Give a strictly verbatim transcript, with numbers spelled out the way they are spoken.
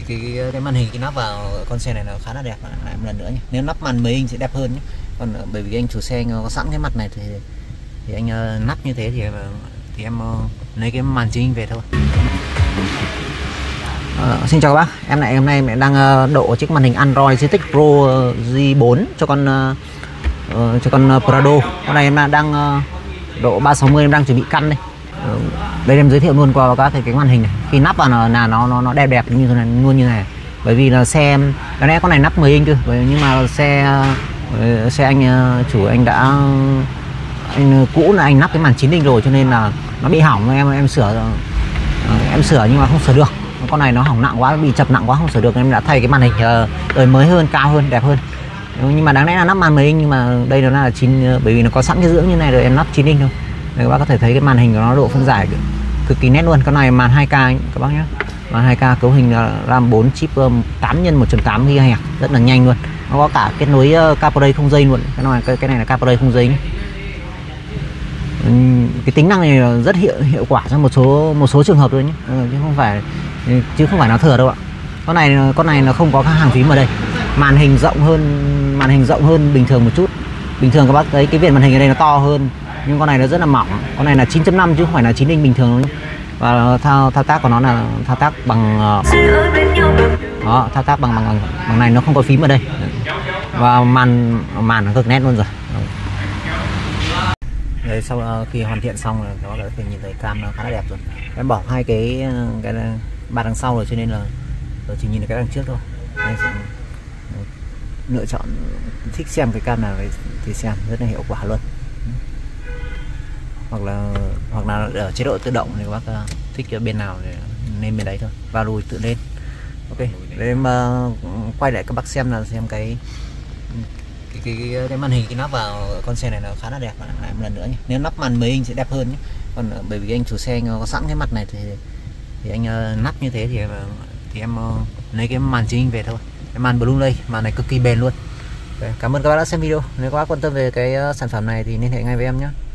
cái cái màn hình cái nắp vào con xe này nó khá là đẹp. Lại một lần nữa nhé, nếu nắp màn mười inch sẽ đẹp hơn nhé. Còn bởi vì anh chủ xe anh có sẵn cái mặt này thì thì anh uh, nắp như thế thì thì em uh, lấy cái màn chính về thôi. Uh, xin chào các bác, em lại hôm nay em đang uh, độ chiếc màn hình Android Ztix Pro uh, G bốn cho con uh, uh, cho con uh, Prado. Con này em đang uh, độ ba sáu mươi, em đang chuẩn bị căn đây. Uh, đây em giới thiệu luôn qua các cái, cái màn hình này. Khi nắp vào là nó nó nó đẹp đẹp như thế này luôn như này. Bởi vì là xe cái này con này nắp mười inch cơ, nhưng mà xe uh, xe anh uh, chủ anh đã anh cũ là anh nắp cái màn chín inch rồi cho nên là nó bị hỏng, em em sửa uh, em sửa nhưng mà không sửa được. Con này nó hỏng nặng quá, bị chập nặng quá không sửa được, em đã thay cái màn hình uh, đời mới hơn, cao hơn, đẹp hơn. Nhưng mà đáng lẽ là nắp màn mười inch, nhưng mà đây nó là chín, bởi vì nó có sẵn cái dưỡng như này rồi, em nắp chín inch thôi. Đây, các bác có thể thấy cái màn hình của nó độ phân giải cực kỳ nét luôn. Con này màn hai K các bác nhé, màn hai K, cấu hình là RAM bốn chip tám nhân một chấm tám gi ga héc, rất là nhanh luôn. Nó có cả kết nối uh, CarPlay không dây luôn. Cái này cái, cái này là CarPlay không dây nhé. Cái tính năng này rất hiệu hiệu quả trong một số một số trường hợp thôi nhé, ừ, chứ không phải chứ không phải nó thừa đâu ạ. Con này con này nó không có các hàng phím ở đây. Màn hình rộng hơn màn hình rộng hơn bình thường một chút. Bình thường các bác thấy cái viền màn hình ở đây nó to hơn, nhưng con này nó rất là mỏng. Con này là chín chấm năm chứ không phải là chín inch bình thường đâu nhé. Và thao thao tác của nó là thao tác bằng đó, thao tác bằng bằng bằng, bằng này, nó không có phím ở đây. Và màn màn nó cực nét luôn rồi. Đấy, sau khi hoàn thiện xong là nó có thể nhìn thấy cam nó khá là đẹp rồi. Em bỏ hai cái cái bàn đằng sau rồi cho nên là chỉ nhìn được cái đằng trước thôi. Đây, lựa chọn thích xem cái cam nào thì xem, rất là hiệu quả luôn. Hoặc là hoặc là ở chế độ tự động thì các bác thích cái bên nào thì nên bên đấy thôi, vào lùi tự lên. Ok, để em uh, quay lại các bác xem là xem cái Cái, cái, cái màn hình cái nắp vào con xe này nó khá là đẹp. Lại một lần nữa nhé, nếu nắp màn mười inch sẽ đẹp hơn nhé. Còn bởi vì anh chủ xe anh có sẵn cái mặt này thì thì anh uh, nắp như thế thì thì em uh, lấy cái màn chính về thôi. Cái màn Blu-ray, màn này cực kỳ bền luôn. Okay, cảm ơn các bác đã xem video. Nếu các bác quan tâm về cái uh, sản phẩm này thì liên hệ ngay với em nhé.